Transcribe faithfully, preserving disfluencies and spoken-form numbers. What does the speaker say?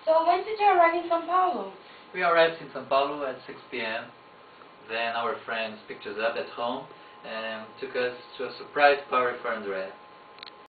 So when did you arrive in São Paulo? We arrived in São Paulo at six p m Then our friends picked us up at home and took us to a surprise party for Andrea.